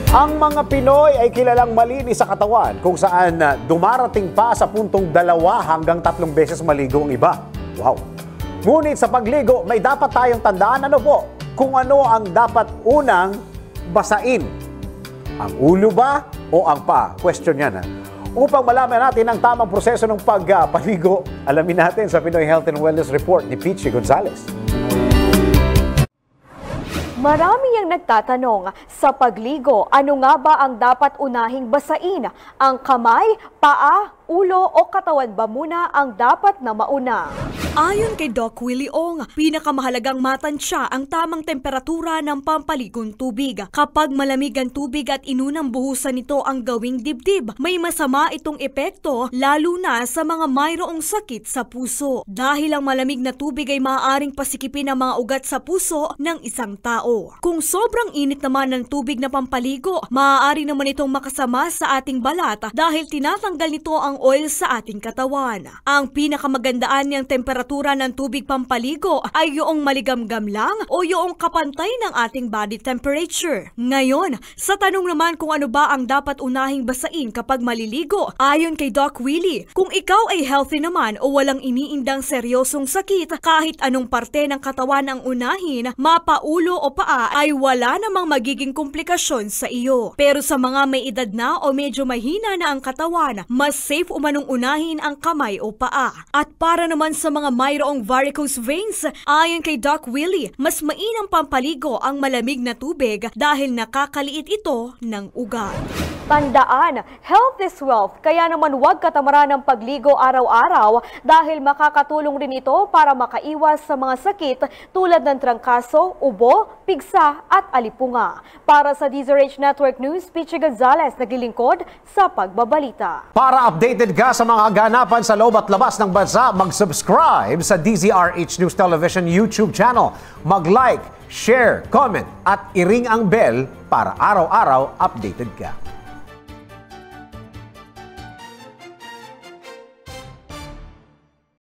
Ang mga Pinoy ay kilalang malinis sa katawan kung saan dumarating pa sa puntong 2 hanggang 3 beses maligo ang iba. Wow! Ngunit sa pagligo, may dapat tayong tandaan kung ano ang dapat unang basain. Ang ulo ba o ang paa? Question yan. Upang malaman natin ang tamang proseso ng pagpaligo, alamin natin sa Pinoy Health and Wellness Report ni Peachy Gonzalez. Marami ang nagtatanong, sa pagligo, ano nga ba ang dapat unahing basain? Ang kamay, paa, ulo o katawan ba muna ang dapat na mauna? Ayon kay Doc Willie Ong, pinakamahalagang matansya ang tamang temperatura ng pampaligong tubig. Kapag malamig ang tubig at inunang buhusan nito ang gawing dibdib, may masama itong epekto lalo na sa mga mayroong sakit sa puso. Dahil ang malamig na tubig ay maaaring pasikipin ang mga ugat sa puso ng isang tao. Kung sobrang init naman ng tubig na pampaligo, maaari naman itong makasama sa ating balat dahil tinatanggal nito ang oil sa ating katawan. Ang pinakamagandaan niyang temperatura ng tubig pampaligo ay yung maligamgam lang o yung kapantay ng ating body temperature. Ngayon, sa tanong naman kung ano ba ang dapat unahing basain kapag maliligo, ayon kay Doc Willie, kung ikaw ay healthy naman o walang iniindang seryosong sakit, kahit anong parte ng katawan ang unahin, mapaulo o paa, ay wala namang magiging komplikasyon sa iyo. Pero sa mga may edad na o medyo mahina na ang katawan, mas safe umanong unahin ang kamay o paa. At para naman sa mga mayroong varicose veins, ayon kay Doc Willie, mas mainam pampaligo ang malamig na tubig dahil nakakaliit ito ng ugat. Tandaan, health is wealth, kaya naman huwag katamaran ng pagligo araw-araw dahil makakatulong rin ito para makaiwas sa mga sakit tulad ng trangkaso, ubo, pigsa at alipunga. Para sa DZRH Network News, Peachy Gonzalez naglilingkod sa pagbabalita. Para updated ka sa mga kaganapan sa loob at labas ng bansa, mag-subscribe sa DZRH News Television YouTube channel. Mag-like, share, comment at i-ring ang bell para araw-araw updated ka.